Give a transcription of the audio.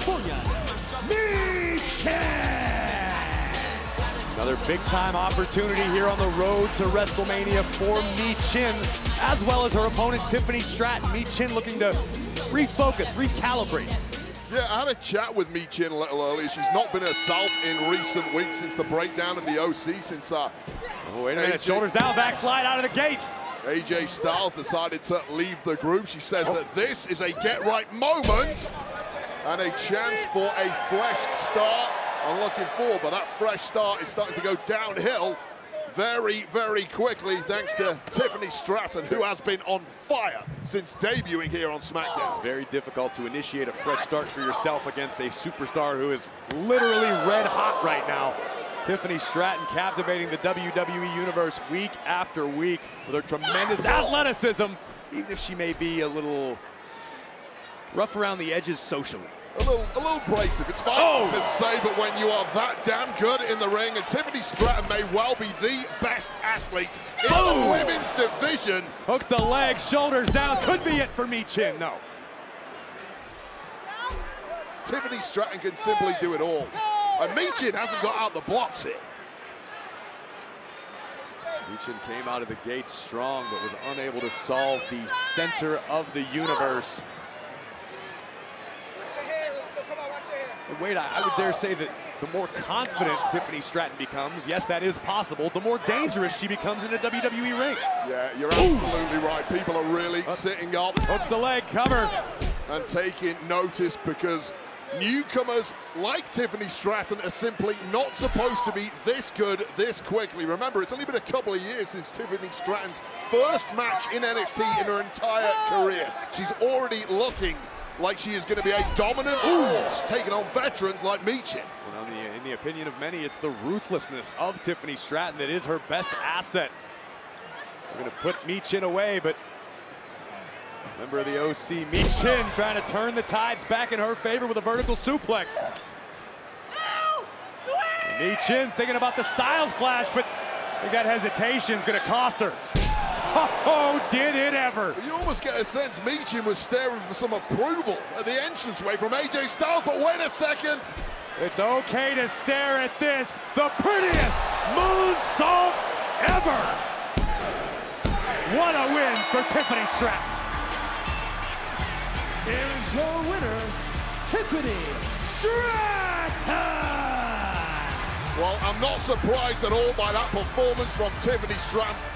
California, Michin! Another big-time opportunity here on the road to WrestleMania for Michin, as well as her opponent, Tiffany Stratton. Michin looking to refocus, recalibrate. Yeah, I had a chat with Michin a little earlier. She's not been herself in recent weeks since the breakdown in the OC, since oh, wait a minute, shoulders down, backslide out of the gate. AJ Styles decided to leave the group. She says that this is a get-right moment and a chance for a fresh start. I'm looking forward, but that fresh start is starting to go downhill very, very quickly, thanks to Tiffany Stratton, who has been on fire since debuting here on SmackDown. It's very difficult to initiate a fresh start for yourself against a superstar who is literally red hot right now. Tiffany Stratton captivating the WWE Universe week after week with her tremendous athleticism, even if she may be a little rough around the edges socially. A little abrasive, it's fine to say, but when you are that damn good in the ring, and Tiffany Stratton may well be the best athlete in the women's division. Hooks the leg, shoulders down, could be it for Michin, no. Tiffany Stratton can simply do it all. And Michin hasn't got out the blocks here. Michin came out of the gate strong, but was unable to solve the center of the universe. Wait, I would dare say that the more confident Tiffany Stratton becomes, yes, that is possible, the more dangerous she becomes in a WWE ring. Yeah, you're absolutely right. People are really sitting up. Hooks the leg, cover. And taking notice, because newcomers like Tiffany Stratton are simply not supposed to be this good this quickly. Remember, it's only been a couple of years since Tiffany Stratton's first match in NXT in her entire career. She's already looking like she is going to be a dominant force, taking on veterans like Michin. Well, in the opinion of many, it's the ruthlessness of Tiffany Stratton that is her best asset. We're going to put Michin away, but member of the OC, Michin, trying to turn the tides back in her favor with a vertical suplex. Michin thinking about the Styles clash, but I think that hesitation's going to cost her. Oh, did it ever! You almost get a sense Michin was staring for some approval at the entranceway from AJ Styles, but wait a second! It's okay to stare at this, the prettiest moonsault ever! What a win for Tiffany Stratton! Here's your winner, Tiffany Stratton! Well, I'm not surprised at all by that performance from Tiffany Stratton.